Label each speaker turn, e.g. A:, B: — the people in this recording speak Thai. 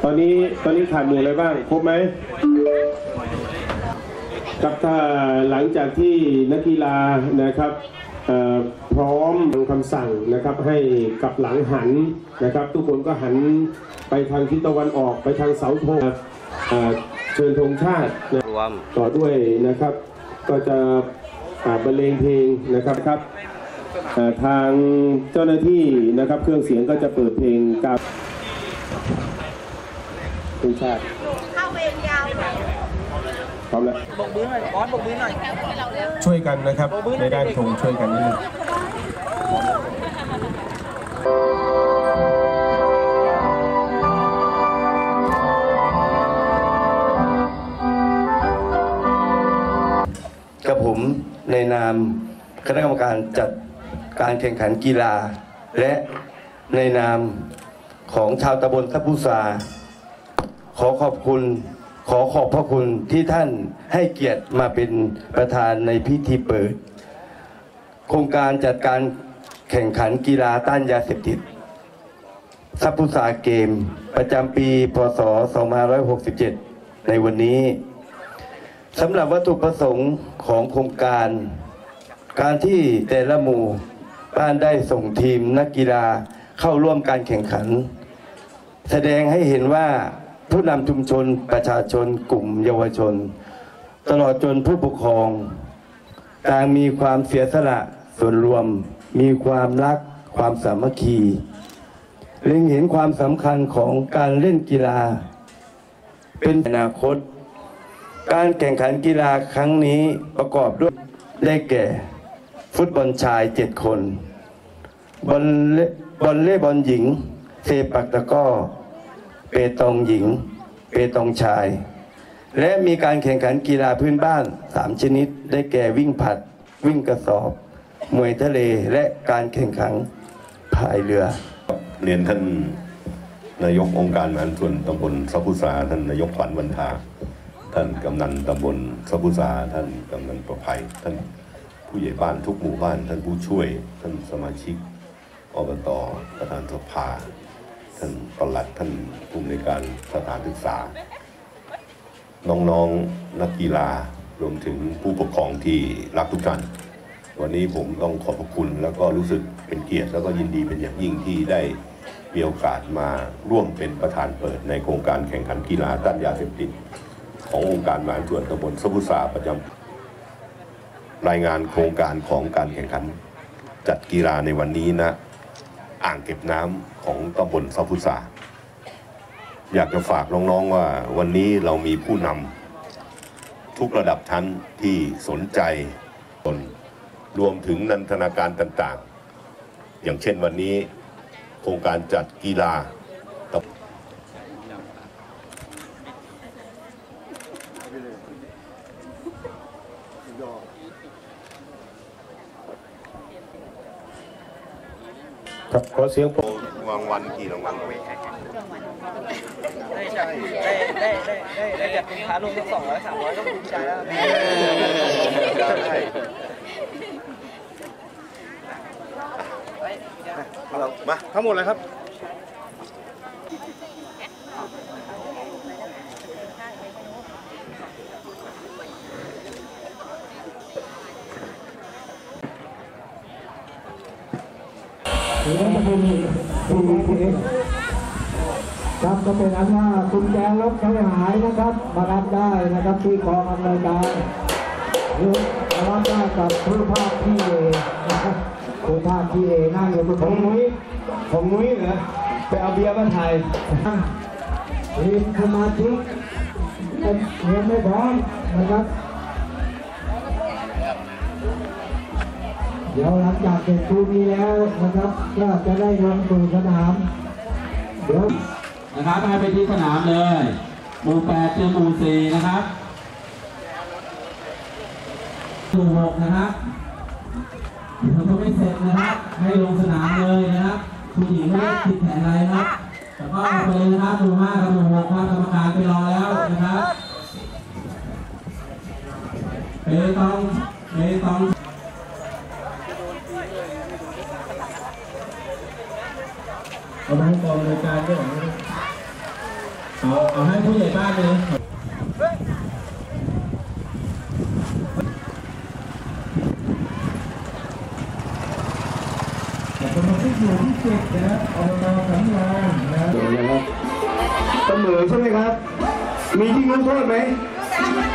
A: อนนี้ขาดหมู่อะไรบ้างครบไหมกับถ้าหลังจากที่นักกีฬานะครับพร้อมคำสั่งนะครับให้กับหลังหันนะครับทุกคนก็หันไปทางทิศตะวันออกไปทางเสาธงเชิญธงชาตินะต่อด้วยนะครับก็จะบรรเลงเพลงนะครับทางเจ้าหน้าที่นะครับเครื่องเสียงก็จะเปิดเพลงกับธงชาติเข้าเวรยาวเลยพร้อมแล้วบกมือหน่อยบอสบกมือหน่อยช่วยกันนะครับในด้านธงช่วยกันนิดนึง
B: กับผมในนามคณะกรรมการจัดการแข่งขันกีฬาและในนามของชาวตำบลทับพุษาขอขอบพระคุณที่ท่านให้เกียรติมาเป็นประธานในพิธีเปิดโครงการจัดการแข่งขันกีฬาต้านยาเสพติดทับพุษาเกมประจำปีพ.ศ. 2567ในวันนี้สำหรับวัตถุประสงค์ของโครงการที่แต่ละหมู่บ้านได้ส่งทีมนักกีฬาเข้าร่วมการแข่งขันแสดงให้เห็นว่าผู้นำชุมชนประชาชนกลุ่มเยาวชนตลอดจนผู้ปกครองต่างมีความเสียสละส่วนรวมมีความรักความสามัคคีเล็งเห็นความสำคัญของการเล่นกีฬาเป็นอนาคตการแข่งขันกีฬาครั้งนี้ประกอบด้วยได้แก่ฟุตบอลชาย7 คนวอลเลย์บอลหญิงเซปักตะกร้อเปตองหญิงเปตองชายและมีการแข่งขันกีฬาพื้นบ้าน3 ชนิดได้แก่วิ่งผลัดวิ่งกระสอบมวยทะเลและการแข่งขันพายเรือ
C: เรียนท่านนายกองค์การบริหารส่วนตำบลทับพุษาท่านนายกขวัญวันทาท่านกำนันตำบลทับพุษาท่านกำนันประภัยท่านผู้ใหญ่บ้านทุกหมู่บ้านท่านผู้ช่วยท่านสมาชิกอบต.ประธานสภาท่านปลัดท่านผู้อำนวยการสถานศึกษาน้องๆนักกีฬารวมถึงผู้ปกครองที่รักทุกท่านวันนี้ผมต้องขอบพระคุณแล้วก็รู้สึกเป็นเกียรติแล้วก็ยินดีเป็นอย่างยิ่งที่ได้มีโอกาสมาร่วมเป็นประธานเปิดในโครงการแข่งขันกีฬาต้านยาเสพติดขององค์การบริหารส่วนตำบลทับพุษาประจำรายงานโครงการของการแข่งขันจัดกีฬาในวันนี้นะอ่างเก็บน้ำของตำบลทับพุษาอยากจะฝากน้องๆว่าวันนี้เรามีผู้นำทุกระดับชั้นที่สนใจรวมถึงนันทนาการต่างๆอย่างเช่นวันนี้โครงการจัดกีฬา
A: ครับขอเสียง
C: รางวัลกี่รางวัล
D: ได้จากคุณค้าลงสัก200 300ก็ภูมิใจแล้ว
C: มาทั้งหมดเลยครับ
E: ครับก็เป็นอันว่าคุณแจรถใช้หายนะครับมารับได้นะครับที่กองอำนวยการหรือมารับได้กับผู้ภาคที่เอนะครับผู้ภาคที่เอนั่งอยู่บนของนุ้ยเหรอไปเอาเบียร์มาถ่ายทีมสมาชิกยังไม่พร้อมนะครับเดี๋ยวหลังจากเสร็จคู่นี้แล้วนะครับก็จะได้ลงสู่สนามเดี๋ยว
F: นะครับให้ไปที่สนามเลยหมู่ 8 เจอหมู่ 4นะครับหมู่ 6นะครับเดี๋ยวก็ไม่เสร็จนะครับให้ลงสนามเลยนะครับผู้หญิงไม่ได้ติดแขนอะไรนะครับแล้วก็ไปเลยนะครับหมู่ 5 กับหมู่ 6ครับกรรมการไปรอแล้วนะครับเปตองกำลังกองโดยการด้วยเอาให้ผู้ใหญ่บ้านเลย
E: คนมาที่อยู่ที่7นะครับอบตสำรองนะครับ
A: เสมอใช่ไหมครับ มีที่ลงโทษไหม
G: จำไม่